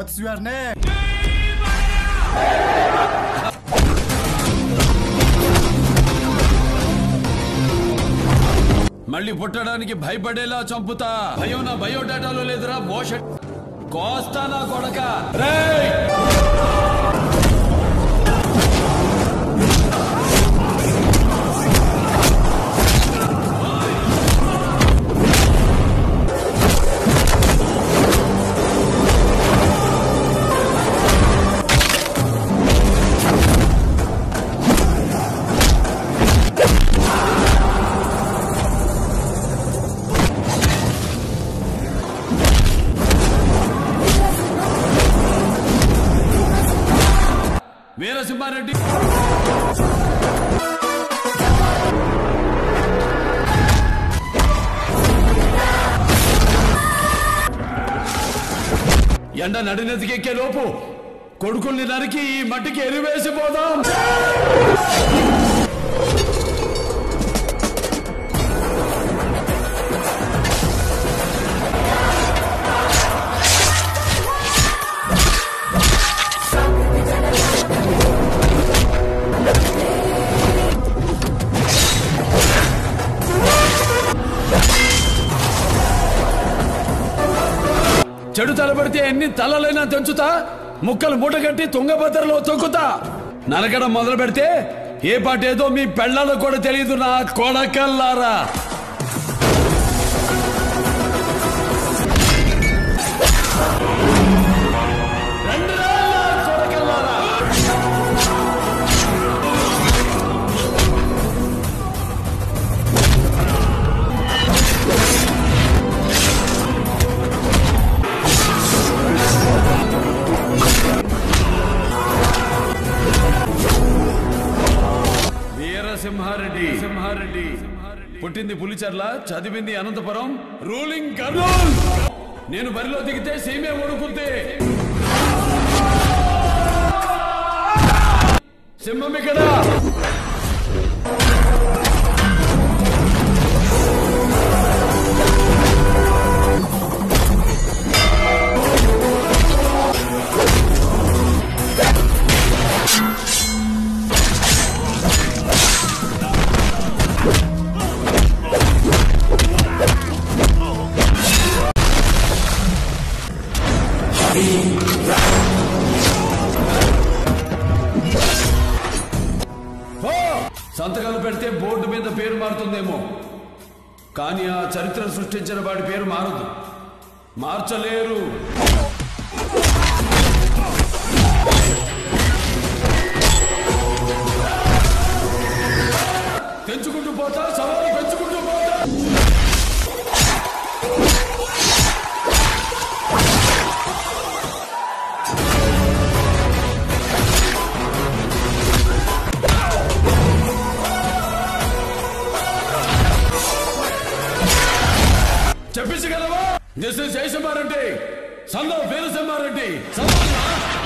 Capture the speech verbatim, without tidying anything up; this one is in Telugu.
What's your name? మళ్ళీ పుట్టడానికి భయపడేలా చంపుతా. భయం నా బయోడేటాలో లేదురా మోష కోస్తా నా కొడక. Veera Simha Reddy. ఎండ నడినెతికెక్కే లోపు కొడుకుల్ని నరికి ఈ మట్టికి ఎరివేసిపోదాం. చెడు తలబడితే ఎన్ని తలలైనా తెంచుతా, ముక్కలు మూటగట్టి తుంగభద్రలో తొక్కుతా. నరకడం మొదలు పెడితే ఏ పాటేదో మీ పెళ్ళాలకు కూడా తెలియదు నా కొడకల్లారా. సింహారెడ్డి సింహారెడ్డి పుట్టింది పులిచెర్ల, చదివింది అనంతపురం, రూలింగ్ కర్నూల్. నేను బరిలో దిగితే సీమే ఓడుకుంటే. సింహం ఇక్కడ. సంతకాలు పెడితే బోర్డు మీద పేరు మారుతుందేమో, కానీ ఆ చరిత్ర సృష్టించిన వాడి పేరు మారదు. మార్చలేరు. పెంచుకుంటూ పోతా, సవాలు పెంచుకుంటూ పోతా. చెప్పించగలవా? This is Jai Simha Reddy, son of Veera Simha Reddy.